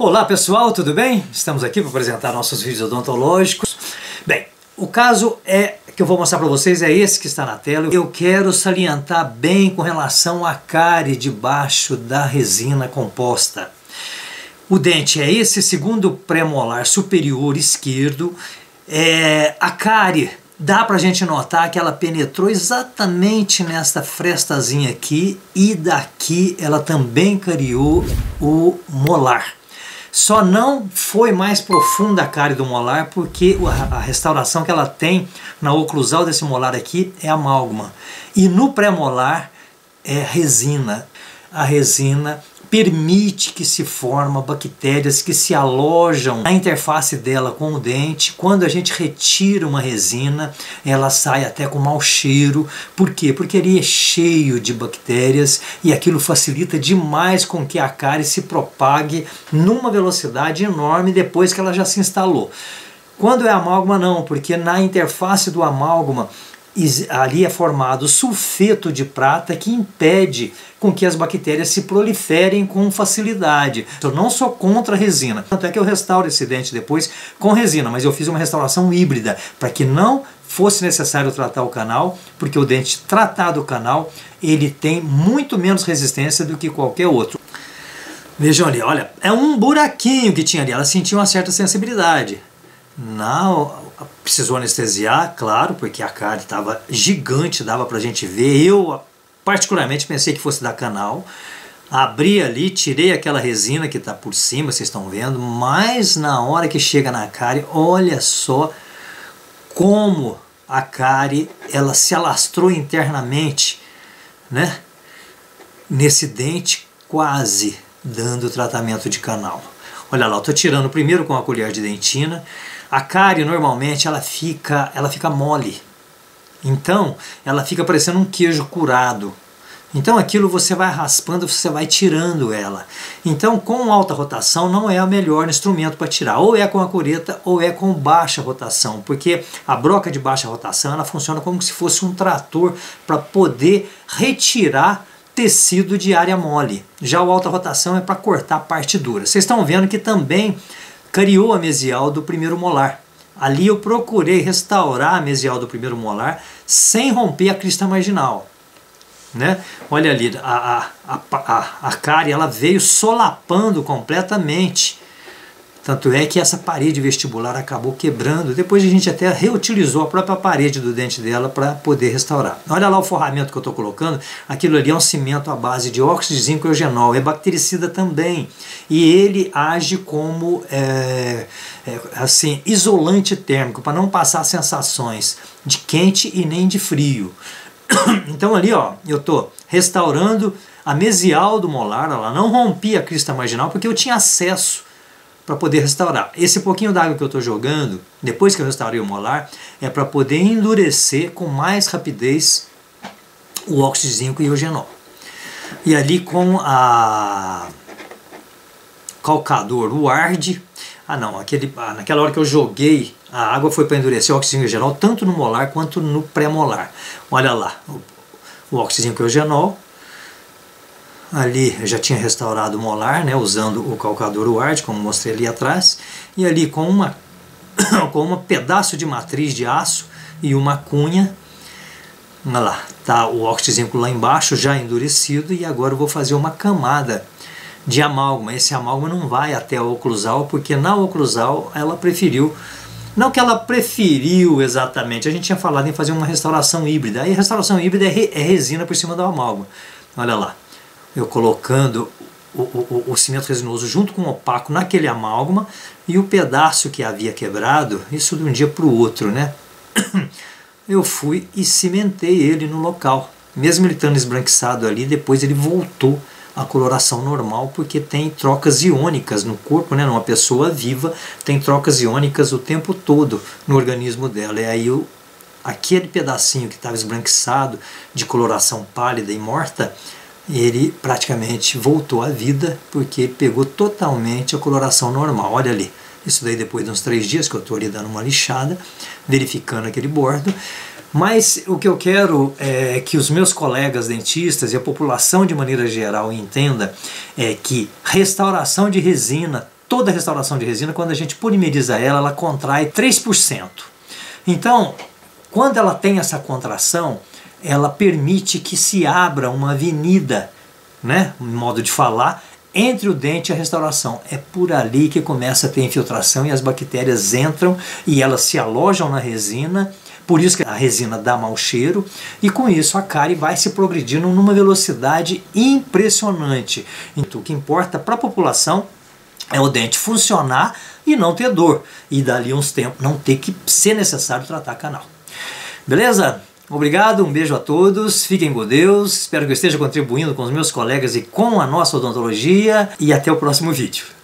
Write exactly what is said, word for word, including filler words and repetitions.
Olá pessoal, tudo bem? Estamos aqui para apresentar nossos vídeos odontológicos. Bem, o caso é que eu vou mostrar para vocês é esse que está na tela. Eu quero salientar bem com relação à cárie debaixo da resina composta. O dente é esse, segundo premolar superior esquerdo. É, a cárie, dá pra gente notar que ela penetrou exatamente nesta frestazinha aqui e daqui ela também cariou o molar. Só não foi mais profunda a cárie do molar porque a restauração que ela tem na oclusal desse molar aqui é amálgama. E no pré-molar é resina. A resina permite que se formem bactérias que se alojam na interface dela com o dente. Quando a gente retira uma resina, ela sai até com mau cheiro. Por quê? Porque ele é cheio de bactérias e aquilo facilita demais com que a cárie se propague numa velocidade enorme depois que ela já se instalou. Quando é amálgama não, porque na interface do amálgama ali é formado sulfeto de prata que impede com que as bactérias se proliferem com facilidade. Eu não sou contra a resina, tanto é que eu restauro esse dente depois com resina, mas eu fiz uma restauração híbrida para que não fosse necessário tratar o canal, porque o dente tratado o canal ele tem muito menos resistência do que qualquer outro. Vejam ali, olha, é um buraquinho que tinha ali, ela sentiu uma certa sensibilidade. Não, precisou anestesiar, claro, porque a cárie estava gigante, dava pra gente ver. Eu particularmente pensei que fosse da canal. Abri ali, tirei aquela resina que está por cima, vocês estão vendo, mas na hora que chega na cárie, olha só como a cárie ela se alastrou internamente, né? Nesse dente, quase dando tratamento de canal. Olha lá, eu estou tirando primeiro com a colher de dentina. A cárie normalmente ela fica, ela fica mole, então ela fica parecendo um queijo curado. Então aquilo você vai raspando, você vai tirando ela. Então com alta rotação não é o melhor instrumento para tirar, ou é com a cureta ou é com baixa rotação, porque a broca de baixa rotação ela funciona como se fosse um trator para poder retirar tecido de área mole. Já o alta rotação é para cortar a parte dura. Vocês estão vendo que também cariou a mesial do primeiro molar. Ali eu procurei restaurar a mesial do primeiro molar sem romper a crista marginal, né? Olha ali, a, a, a, a cárie ela veio solapando completamente. Tanto é que essa parede vestibular acabou quebrando. Depois a gente até reutilizou a própria parede do dente dela para poder restaurar. Olha lá o forramento que eu estou colocando. Aquilo ali é um cimento à base de óxido de zinco e eugenol. É bactericida também. E ele age como é, é, assim, isolante térmico, para não passar sensações de quente e nem de frio. Então ali ó, eu estou restaurando a mesial do molar. Ela não rompi a crista marginal porque eu tinha acesso para poder restaurar. Esse pouquinho d'água que eu estou jogando, depois que eu restaurei o molar, é para poder endurecer com mais rapidez o óxido de zinco e o eugenol. E ali com a calcador, o Arde, ah não, aquele, ah, naquela hora que eu joguei, a água foi para endurecer o óxido de zinco e eugenol, tanto no molar quanto no pré-molar. Olha lá, o, o óxido de zinco e eugenol. Ali eu já tinha restaurado o molar, né, usando o calcador Ward, como mostrei ali atrás. E ali com uma com um pedaço de matriz de aço e uma cunha. Olha lá, tá o óxido de zinco lá embaixo, já endurecido. E agora eu vou fazer uma camada de amálgama. Esse amálgama não vai até a oclusal, porque na oclusal ela preferiu... Não que ela preferiu exatamente, a gente tinha falado em fazer uma restauração híbrida. Aí a restauração híbrida é, re, é resina por cima do amálgama. Olha lá. Eu colocando o, o, o cimento resinoso junto com o opaco naquele amálgama e o pedaço que havia quebrado, isso de um dia para o outro, né? Eu fui e cimentei ele no local. Mesmo ele estando esbranquiçado ali, depois ele voltou à coloração normal, porque tem trocas iônicas no corpo, né? Numa pessoa viva tem trocas iônicas o tempo todo no organismo dela. E aí o, aquele pedacinho que estava esbranquiçado, de coloração pálida e morta, ele praticamente voltou à vida, porque ele pegou totalmente a coloração normal. Olha ali, isso daí depois de uns três dias que eu estou ali dando uma lixada, verificando aquele bordo. Mas o que eu quero é que os meus colegas dentistas e a população de maneira geral entenda é que restauração de resina toda a restauração de resina, quando a gente polimeriza ela, ela contrai três por cento. Então, quando ela tem essa contração, ela permite que se abra uma avenida, né, um modo de falar, entre o dente e a restauração. É por ali que começa a ter infiltração e as bactérias entram e elas se alojam na resina. Por isso que a resina dá mau cheiro, e com isso a cárie vai se progredindo numa velocidade impressionante. Então, o que importa para a população é o dente funcionar e não ter dor, e dali uns tempos não ter que ser necessário tratar canal. Beleza? Obrigado, um beijo a todos, fiquem com Deus, espero que eu esteja contribuindo com os meus colegas e com a nossa odontologia, e até o próximo vídeo.